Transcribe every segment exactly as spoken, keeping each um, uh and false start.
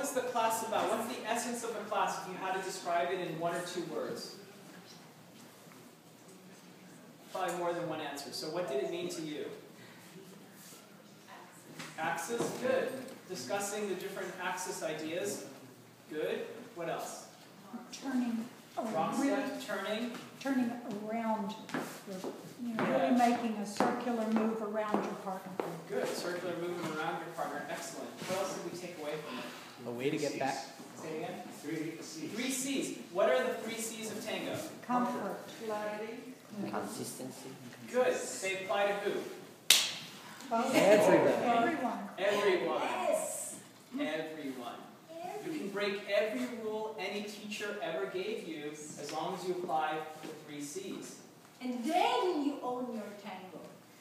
was the class about? What's the essence of the class if you had to describe it in one or two words? Probably more than one answer. So what did it mean to you? Axis, good. Discussing the different axis ideas, good. What else? Turning. Wrong really, step, turning. Turning around. Your, you know, Yeah. really making a circular move around your partner. Good. Circular movement around your partner. Excellent. What else did we take away from it? A way to get back. Say it again. Three C's. Three C's. What are the three C's of tango? Comfort. Clarity. Consistency. Good. They apply to who? Both. Everybody. Everyone. Everyone. Yes. Everyone. You can break every rule any teacher ever gave you as long as you apply the three C's. And then you own your tango.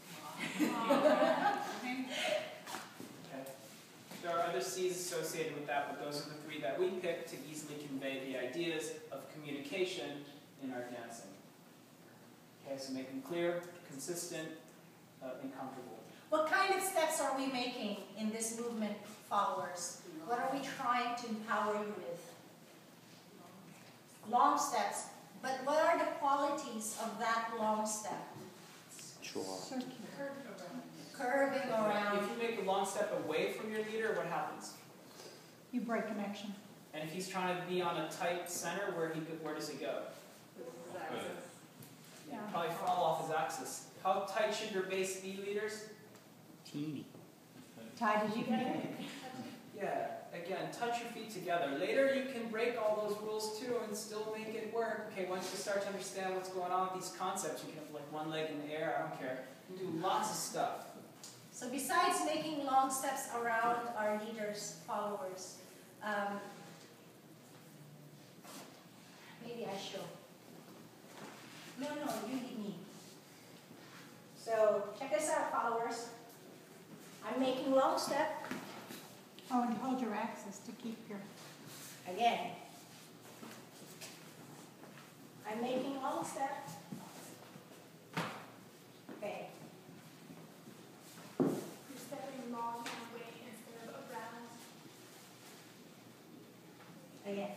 Okay. There are other C's associated with that, but those are the three that we picked to easily convey the ideas of communication in our dancing. Okay, so make them clear, consistent, uh, and comfortable. What kind of steps are we making in this movement, followers? What are we trying to empower you with? Long steps. But what are the qualities of that long step? Sure. Circular. Curving around. If you make a long step away from your leader, what happens? You break connection. And if he's trying to be on a tight center, where he where does he go? Yeah. Probably fall off his axis. How tight should your base be, leaders? Teeny. Tied as you can. Yeah, again, touch your feet together. Later you can break all those rules too and still make it work. Okay, once you start to understand what's going on with these concepts, you can have like one leg in the air, I don't care. You can do lots of stuff. So besides making long steps around our leaders, followers, um, maybe I show. No, no, you need me. So check this out, followers. I'm making long step. Oh, and hold your axis to keep your... Again. I'm making long step. Okay. You're stepping long and away instead of around. Again.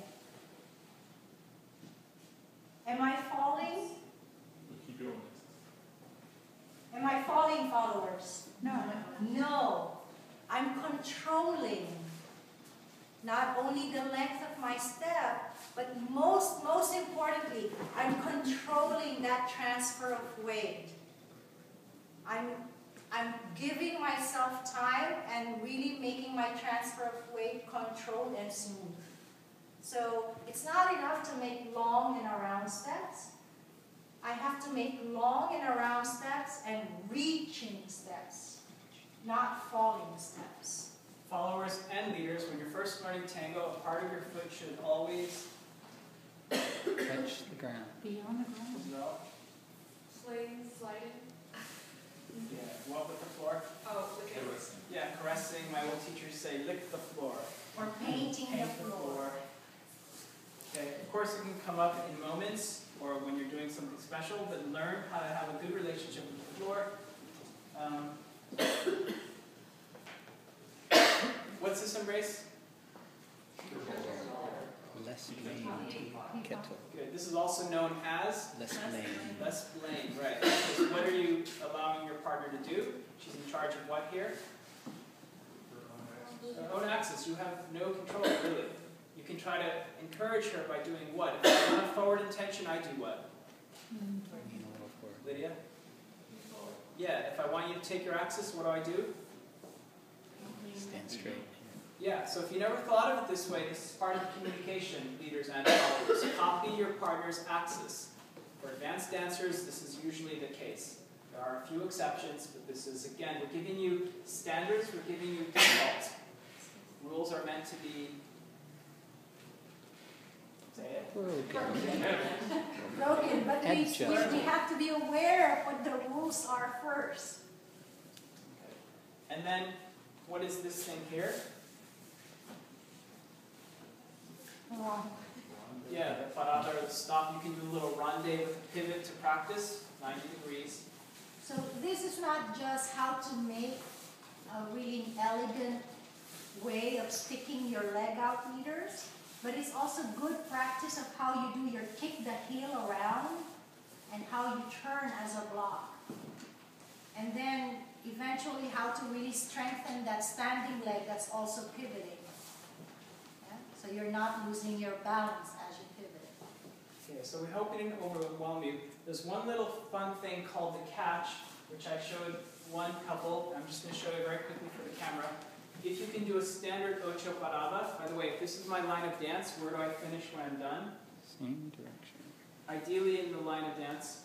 Am I falling? Keep going. Am I falling, followers? No. No. I'm controlling not only the length of my step, but most, most importantly, I'm controlling that transfer of weight. I'm, I'm giving myself time and really making my transfer of weight controlled and smooth. So it's not enough to make long and around steps. I have to make long and around steps and reaching steps, not falling steps. Followers and leaders, when you're first learning tango, a part of your foot should always Touch the ground. Be on the ground. no. Sliding, sliding. Yeah, what with the floor? Oh, look at Caressing. Yeah, caressing. My old teachers say lick the floor. Or painting the Paint the floor. floor. Okay, of course it can come up in moments or when you're doing something special, but learn how to have a good relationship with the floor. Um, what's this embrace? Less blame. Kettle. Good. This is also known as Less blame. less blame, right? So what are you allowing your partner to do? She's in charge of what here? Her own axis. You have no control, really. You can try to encourage her by doing what? If I want a forward intention, I do what? Lean a little forward. Lydia? Yeah, if I want you to take your axis, what do I do? Stand straight. Yeah, so if you never thought of it this way, this is part of the communication, leaders and followers. Copy your partner's axis. For advanced dancers, this is usually the case. There are a few exceptions, but this is, again, we're giving you standards, we're giving you default. Rules are meant to be, say it, Broken. Broken, but we, Adjust. we, we have to be aware of what the rules are first. and then what is this thing here? Parada. Yeah, the parada or the stop. You can do a little ronde with a pivot to practice, ninety degrees. So this is not just how to make a really elegant way of of sticking your leg out meters, but it's also good practice of how you do your kick the heel around and how you turn as a block. And then eventually how to really strengthen that standing leg that's also pivoting. Yeah? So you're not losing your balance as you pivot. Okay, so we hope we didn't overwhelm you. There's one little fun thing called the catch, which I showed one couple. I'm just going to show you very quickly for the camera. If you can do a standard Ocho Parada, by the way, if this is my line of dance, where do I finish when I'm done? Same direction. Ideally in the line of dance.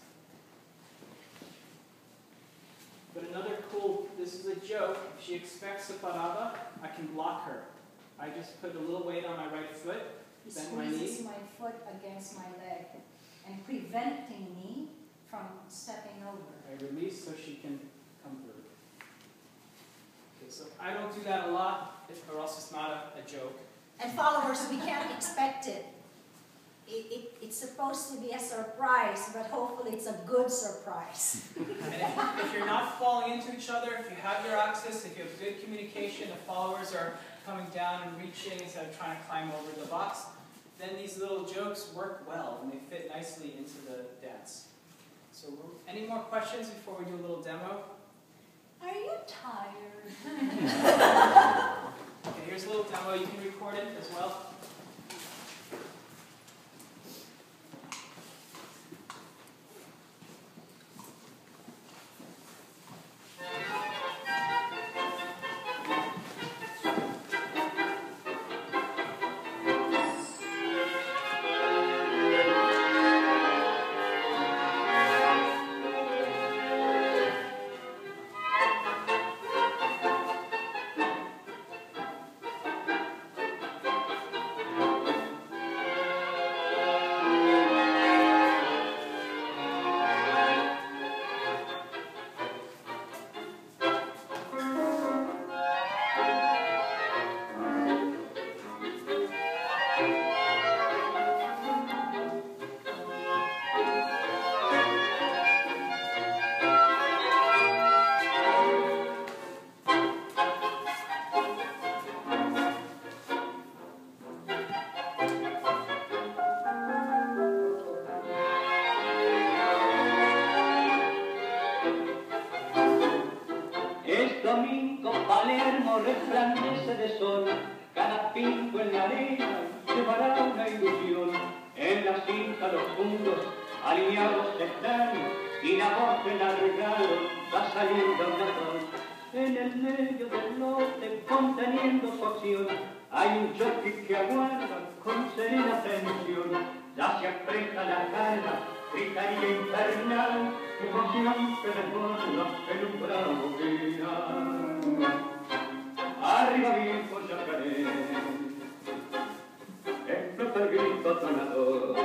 But another cool, this is a joke, if she expects a parada, I can block her. I just put a little weight on my right foot, He bend my knee. squeezes my foot against my leg and preventing me from stepping over. I release so she can come through. Okay, so I don't do that a lot, if, or else it's not a, a joke. And followers, we can't expect it. It, it. It's supposed to be a surprise, but hopefully it's a good surprise. And if, if you're not falling into each other, if you have your access, if you have good communication, the followers are coming down and reaching instead of trying to climb over the box, then these little jokes work well and they fit nicely into the dance. So any more questions before we do a little demo? Are you tired? Okay, here's a little demo. You can record it as well. Resplandece de sol, cada pinto en la arena llevará una ilusión. En la cinta los puntos alineados están y la voz del arregalo va saliendo una voz. En el medio del lote, conteniendo su acción, hay un jockey que aguarda con serena atención. Ya se aprieta la cara, gritaría infernal, emoción que desborda en un bravo final. Arriba viejo yacaré, explota el grito tronador.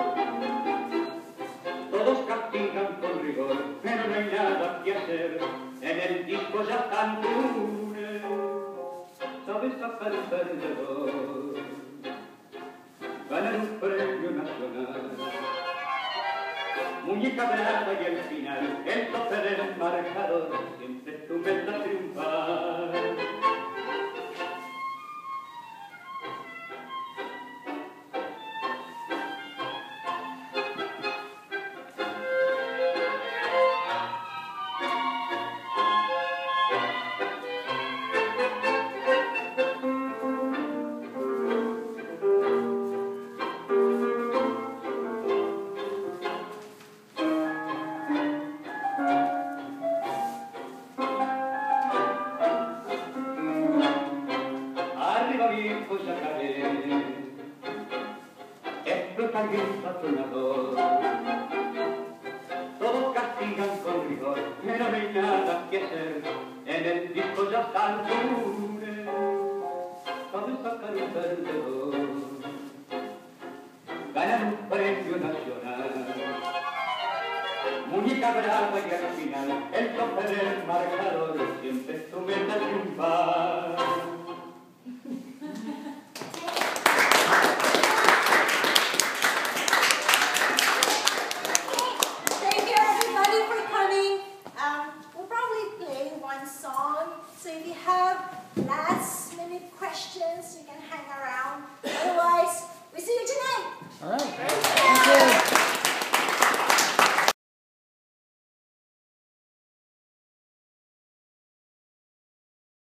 Todos castigan con rigor, pero no hay nada que hacer. En el disco ya están lunes, sabe sacar el perdedor. Ganar un premio nacional, muñeca brava y al final, el tope del marcador, siempre tu meta triunfar. Todos castigan con rigor, pero no hay nada que hacer. En el disco ya están lunes, sabe sacar un perdedor. Ganan un premio nacional, muñeca brava y al final, el tope del marcador, siempre es tu meta triunfar. Song. So if you have last minute questions, questions, you can hang around. Otherwise, we see you tonight. All right.